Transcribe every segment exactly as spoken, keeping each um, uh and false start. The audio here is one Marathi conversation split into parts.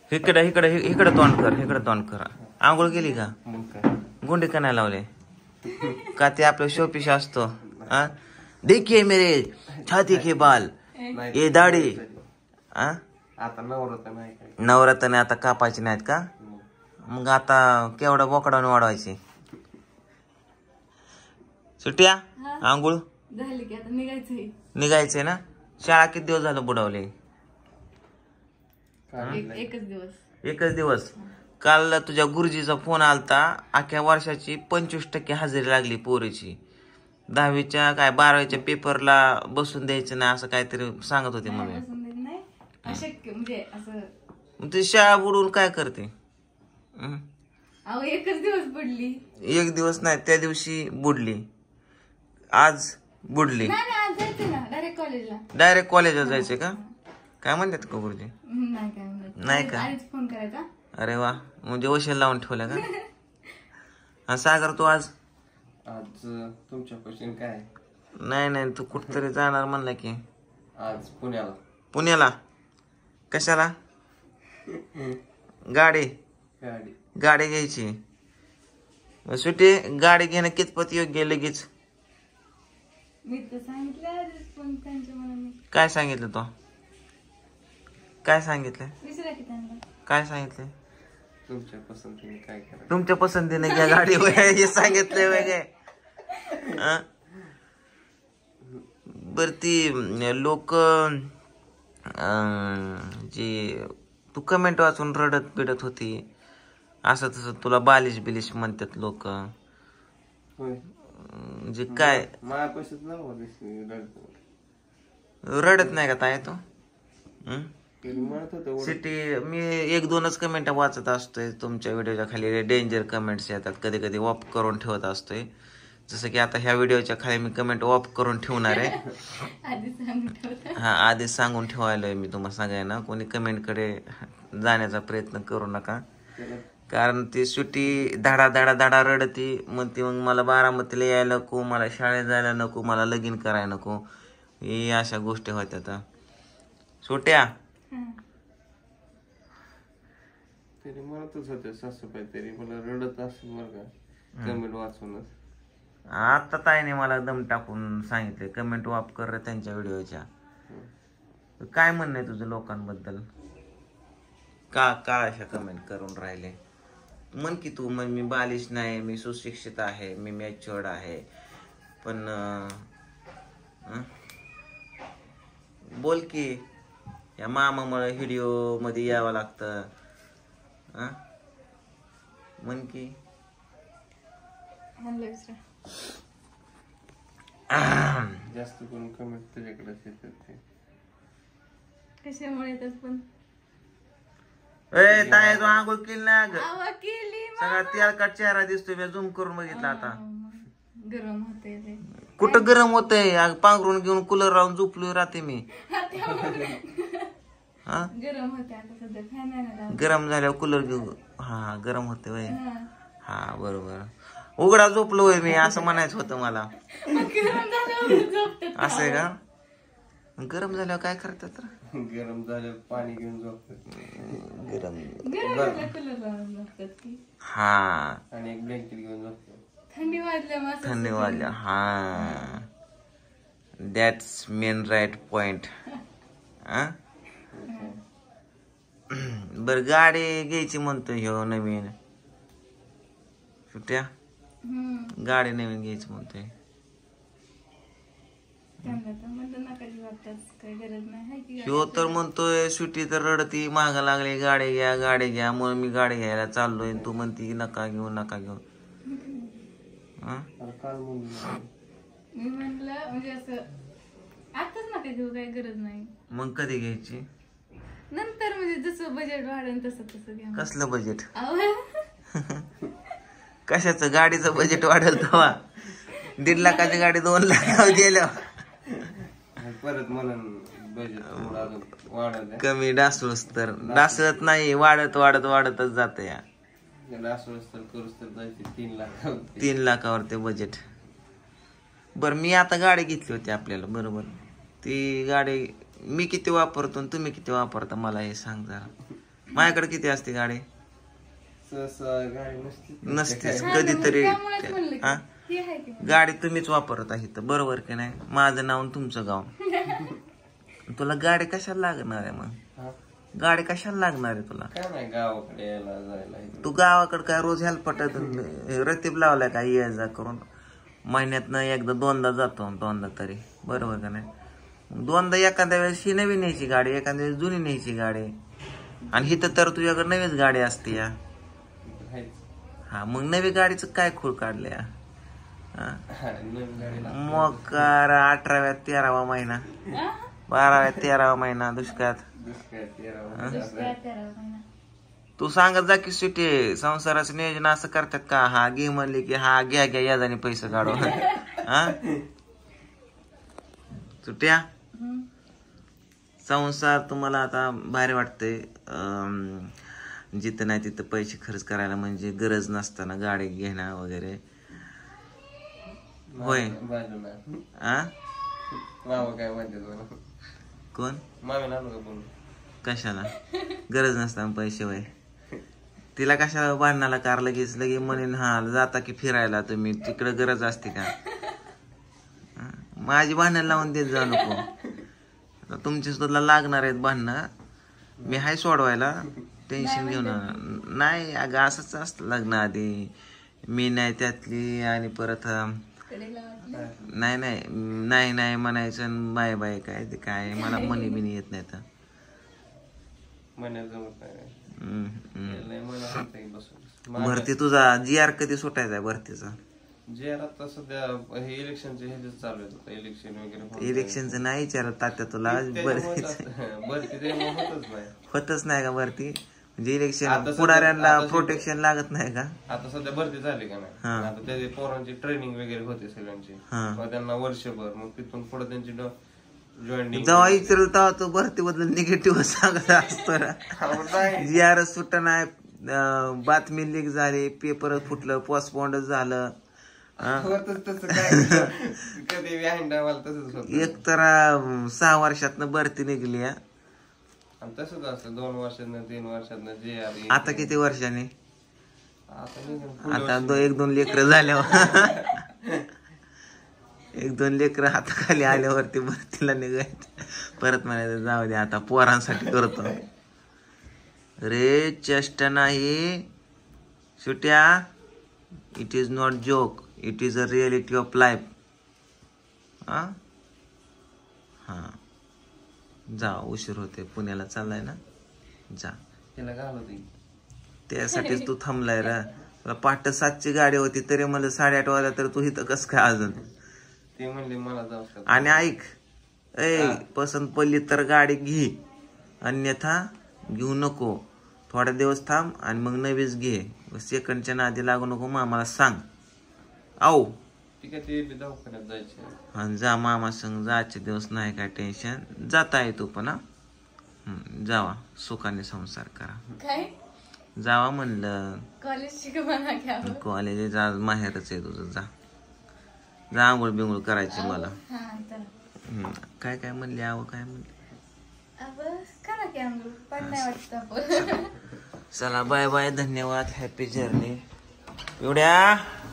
इकडे इकडे इकडे तोंड कर, इकडे तोंड कर. आंघोळ केली का? गुंडी का नाही लावले का? ते आपलं शोपीस असतो. हा, देखिए मेरे छाती के बाल, ये दाढी. हा, आता नवरात्र नाही काय? नवरात्राने आता कापायचे नाहीत का? मग आता केवढा बोकडाने वाढवायचे. सुट्या आंघोळ झाली की आता निघायचंय. निघायचंय ना? शाळा किती दिवस झालं बुडवले? एकच दिवस. एकच दिवस. काल तुझ्या गुरुजीचा फोन आलता, अख्ख्या वर्षाची पंचवीस टक्के हजेरी लागली पोरीची. दहावीच्या काय बारावीच्या पेपरला बसून द्यायचं नाही असं काहीतरी सांगत होते मला. नाही अशक्य म्हणजे असं. ती शाळा बुडवून काय करते? अहो एकच दिवस बुडली. एक दिवस नाही, त्या दिवशी बुडली, आज बुडली. डायरेक्ट कॉलेजला. डायरेक्ट कॉलेजला जायचंय का? काय म्हणतात का गुरुजी? नाही काय म्हणत. नाही का? फोन करायचा. अरे वा, म्हणजे वशील लावून ठेवल्या का? हा सागर, तू आज आज तुमच्या क्वेश्चन काय? नाही नाही, तू कुठतरी जाणार म्हणला की. आज पुण्याला. पुण्याला कशाला? गाडी गाडी गाडी घ्यायची. सुट्टी गाडी घेणं कितपत योग्य? लगेच मी तर सांगितलं पण त्यांच्या मनाने. काय सांगितलं तो? काय सांगितलं? विसरा की त्यांना. काय सांगितलं? तुमच्या पसंतीने काय करा. तुमच्या पसंतीने घ्या गाडी हे सांगितलंय वेगळे. बर, ती लोक जी तू कमेंट वाचून रडत बिडत होती असं तसं तुला बालिश बिलिश म्हणतात लोक. म्हणजे काय माझ्यापाशीच ना रडत नाही का ताय तो? म्हणत होतं सिटी मी एक दोनच कमेंट वाचत असतोय तुमच्या व्हिडिओच्या खाली. डेंजर कमेंट्स येतात, कधी कधी ऑफ करून ठेवत असतोय. जसं की आता ह्या व्हिडिओच्या खाली मी कमेंट ऑफ करून ठेवणार आहे. हा, आधीच सांगून ठेवायलोय मी तुम्हाला सगळ्यांना. कोणी कमेंट कडे जाण्याचा प्रयत्न करू नका, कारण ती सुट्टी धाडा धाडा धाडा रडती. मग ती मग मला बारामतीला यायला नको, मला शाळेत जायला नको, मला लगीन करायला नको, हे अशा गोष्टी होत्या. सुट्या तरी म्हणतच होते सासूबाई, तरी मला रडत असेल बरं का कमेंट वाचूनच. आता ताईने मला दम टाकून सांगितले कमेंट वाप कर रे त्यांच्या व्हिडिओच्या. काय म्हणणं आहे तुझं लोकांबद्दल? का का अशा कमेंट करून राहिले? म्हण की तू, म्हण मी बालिश नाही, मी सुशिक्षित आहे, मी मॅच्युअर्ड आहे. पण बोल की, या मामामुळे व्हिडिओ मध्ये यावं लागतं. म्हण की. जास्त करून कमेंट तुझ्याकडेच येतात ते. कशामुळे येतात पण? ए ताई, तू आंघोळ केली ना ग? केली. सगळा तेलकट चेहरा दिसतोय, मी झूम करून बघितला आता. गरम होते. कुठं गरम होतंय? पांघरून घेऊन कूलर लावून झोपलोय राहते मी. हा, गरम होते आता सध्या फॅन आहे ना. गरम झाल्यावर कूलर घेऊ. हा, गरम होते वय. हा बरोबर, उघडा झोपलोय मी असं म्हणायचं होतं मला. असं आहे का? गरम झाल्यावर काय करतात? गरम झाल्यावर पाणी घेऊन झोपतात. गरम हा, आणि एक ब्लँकेट घेऊन झोपतात. थंडी वाजल्या थंडी वाजल्या. हा, दॅट्स मेन राईट पॉइंट. बर, गाडी घ्यायची म्हणतोय ह्यो नवीन. सुट्या गाडी नवीन घ्यायची म्हणतोय. ह्यो तर म्हणतोय सुट्टी तर रडती, माग लागली गाडी घ्या गाडी घ्या, म्हणून मी गाडी घ्यायला चाललोय. तू म्हणती नका घेऊ नका घेऊ. मी म्हणलं म्हणजे असं आताच नका घेऊ, काही गरज नाही. मग कधी घ्यायची? नंतर, म्हणजे जसं बजेट वाढेल तसं तसं घ्या. कसलं बजेट? कशाचं? गाडीचं बजेट वाढेल तेव्हा. दीड लाखाची गाडी दोन लाख गेल्यावर परत म्हणून बजेट वाढत कमी डासळस तर डासळत नाही, वाढत वाढत वाढतच जात. या तीन लाख तीन लाखावर ते बजेट. बर, मी आता गाडी घेतली होती आपल्याला, बरोबर? ती गाडी मी किती वापरतो तुम्ही किती वापरता मला हे सांग जरा. माझ्याकडे किती असते गाडी? सहसा गाडी नसते. नसतेच हा, कधीतरी. त्यामुळेच म्हणलं की. हा हे आहे की. गाडी तुम्हीच वापरत आहे तर बरोबर की नाही? माझं नाव आणि तुमचं गाव. तुला गाडी कशाला लागणार आहे मग? हा. गाडी कशाला लागणार आहे तुला? काय नाही गावाकडे यायला जायला इकडे. तू गावाकडे काय रोज हेल्पट रतीब लावलाय का ये जा करून? महिन्यातनं एकदा दोनदा जातो, दोनदा तरी बरोबर का नाही? मग दोनदा एखाद्या वेळेस ही नवी न्यायची गाडी, एखाद्या वेळेस जुनी न्यायची गाडी. आणि हिथं तर तुझ्याकडे नवीच गाडी असते या. आहेच. हा मग नवी गाडीचं काय खूळ काढले या? हा? हा, नवीन गाडीला मग कार अठराव्या तेरावा महिना, हा? बाराव्या तेरावा महिना दुष्काळात. दुष्काळ तेरा दुसऱ्या तेरा महिना. तू सांगत जा की सुटे संसाराचं नियोजन असं करतात का? हा घे म्हणले की हा घ्या घ्या याजाने पैसे काढू. हा सुट्या हम्म. संसार तुम्हाला आता भारी वाटतंय. अं, जिथं नाही तिथं पैसे खर्च करायला म्हणजे गरज नसताना गाडी घेणं वगैरे. होय. बाजूला आ मामा काय म्हणते तुला? कोण? मामी नानू का बोलू? कशाला गरज नसताना पैसे वय? तिला कशाला बांधण्याला कार लगेच लगे म्हणेन हा जाता की फिरायला तुम्ही तिकडे गरज असते का? हा? माझी भांडण लावून देत जाऊ नको. आता तुमची सुद्धा लागणार आहेत भांडणं. मी हाय सोडवायला, टेन्शन घेऊन. नाही अगं असंच असतं लग्न आधी. मी नाही त्यातली आणि परत कडेला वाटलं. नाही नाही नाही नाही म्हणायचं आणि बाय बाय काय ते काय मला मनी बिनी येत नाही तर. म्हणायला जमत नाही. हम्म, हम्म. लय मला वाटतंय बसून. भरती तुझा जी आर कधी सुटायचा आहे भरतीचा? जे आता सध्या हे इलेक्शनचे हे चालू आहेत आता इलेक्शन वगैरे होत आहे. इलेक्शनचं नाही विचारत तात्या तुला. त्याच्यामुळे भरती आता- भरती त्यामुळे होतच नाही. होतच नाही का भरती? म्हणजे इलेक्शन आता सध्या- पुढाऱ्यांना आता जे- प्रोटेक्शन लागत नाही का? आता सध्या भरती झाली का नाही? हा. आता त्याचे पोरांची ट्रेनिंग वगैरे होते सगळ्यांची. हा. मग त्यांना वर्षभर मग तिथून पुढे त्यांची जॉईनिंग. जेव्हा विचारलं तेव्हा तो भरती बद्दल निगेटिव्ह सांगत असतो ना. जी आर सुट नाही, अं, बातमी लीक झाली, पेपर फुटलं, पोस्टपोंड झालं. तसं काय कधी व्याहिंडा मला तसंच होत. एक तर अं, सहा वर्षातनं भरती निघली हा. आणि तसंच असतं दोन वर्षातनं तीन वर्षातनं जे आली. आता किती वर्षांनी? आता निघून पुढे आता दो एक दोन लेकरं झाल्यावर एक दोन लेकरं हाताखाली आल्यावरती भरतीला निघायचं. परत म्हणायचं जाऊ दे आता पोरांसाठी करतो. रे चेष्टा नाही सुट्या. It is not joke, it is a reality of life. हा हा जा, उशीर होते, पुण्याला चाललाय ना, जा. तिला घालवते. त्यासाठीच तू थांबलाय रा. तुला पहाटे सातची गाडी होती तरी मला साडेआठ वाजता तर तू इथं कस काय अजून? ते म्हणले मला जाऊ. आणि ऐक ए पसंत पडली तर गाडी घे, अन्यथा घेऊ नको. थोडा दिवस थांब आणि मग नवीच घे. सेकंडच्या नादी लागू नको. मामाला सांग. आओ ठीक आहे. ते बी दवाखान्यात जायचे. आणि जा मामा संग. जायचे दिवस नाही काय टेन्शन. जाता येतो पण हा. हम्म, जावा सुखाने संसार करा. काय जावा म्हणलं. कॉलेज शिकवणार घ्यावं. कॉलेज आज माहेरच आहे तुझं. जा जा आंघोळ बिंघोळ करायची मला. हा तर हम्म, काय काय म्हणले आव काय म्हणले? अब करा की आंघोळ. पण नाही वाटत आपण. चला बाय बाय. धन्यवाद. Happy journey. एवढ्या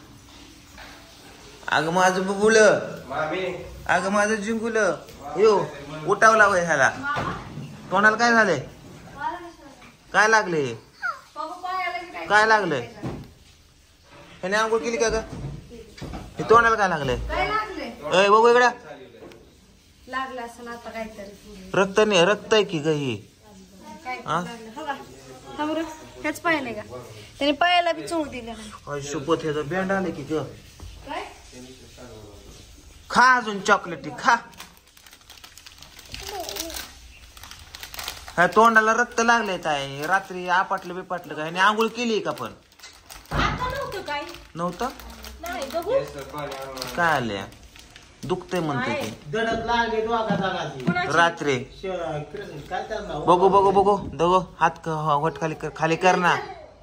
अगं माझं बुबुल, मामी अगं माझं जिंकुल यो उठावला वय ह्याला. तोंडाला काय झालंय? काय लागले? काय लागलंय? ह्याने आंघोळ केली का ग? हे तोंडाला काय लागलंय? काय लागले? अय बघू इकडं. लागलं असं आता काहीतरी. रक्त नाही, रक्त आहे की ग ही? काय हा? लागलं? हो का? थांब रे. हेच पाहिलंय का? त्याने पायाला बी चोळ दिलं नाही. काय शपथ ह्याचं बँड आलं की ग. काय? खा अजून चॉकलेटी खा. ह्या तोंडाला रक्त लागलंय काय? रात्री आपटलं बिपाटलं काय? आंघोळ केली का पण? आता नव्हतं काय? नव्हतं? नाही बघू. काय आलंय? दुखतंय म्हणते ते दडक लागले दोघा जागाची रात्री. काय त्याला बघू बघू बघू दगो हात क- वट खाली कर, खाली कर ना.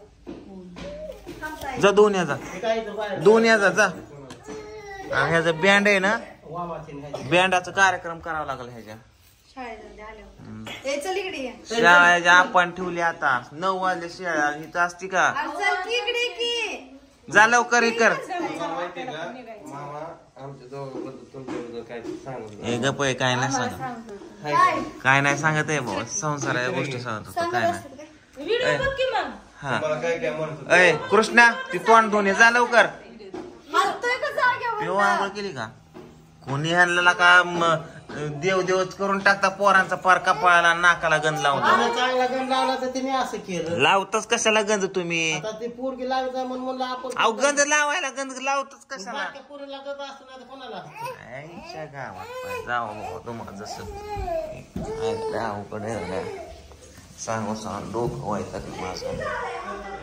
जा दोन या जा, काय इथं बाहेर दोन या जा जा. आणि ह्याचा बँड आहे ना, वामाचे नाही बँडाचा कार्यक्रम करावा लागला ह्याच्या. शाळेत आल्यावर. ए चल इकडे ये. शाळेच्या आपण ठेवली आता नऊ वाजले शाळा हिथं असती का अरे चल की इकडे की. जा लवकर हे कर तुम्हाला माहितीये का मामा आमच्या दोघांबद्दल तुमच्याबद्दल काय सांगत हे गप आहे, काय नाही सांगत काय काय नाही सांगत आहे भाऊ संसाराच्या गोष्टी सांगत होतो काय नाही व्हिडिओ बघ की मग. हा मला काय काय म्हणत होते? अय कृष्णा ती तोंड धुणे जा लवकर हलतोय का जाग्यावर? पिऊ आंघोळ केली का कोणी आणलेला का म- देव देवच करून टाकता पोरांचा पार कपाळाला नाकाला गंध लावता त्यानं चांगला गंध लावला तर तिने असं केलं. लावताच कशाला गंध तुम्ही आता ती पोरगी लावायचा म्हणून म्हणलं आपण अहो गंध लावायला गंध लावताच कशाला बारक्या पोरीला गंध असतो नाही तर कोणाला आईच्या गावात पाय जावं बाबा तुम्हाला जसं अवघड आहे रे. सांगू सांग डोकं व्हायचं माझं